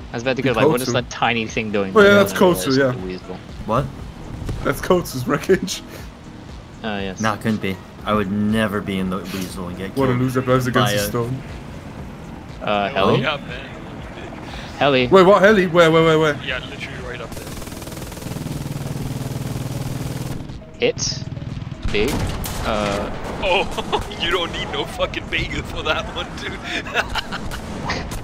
I was about to go like, what is that tiny thing doing? Oh yeah, that's Kotsu, yeah. What? That's Kotsu's wreckage. Yes. No, it couldn't be. I would never be in the weasel and get killed. What a loser blows against the stone. Heli? Yeah, man. Heli. Wait, what heli? Where? Yeah, literally right up there. It's big. Oh, you don't need no fucking bagel for that one, dude.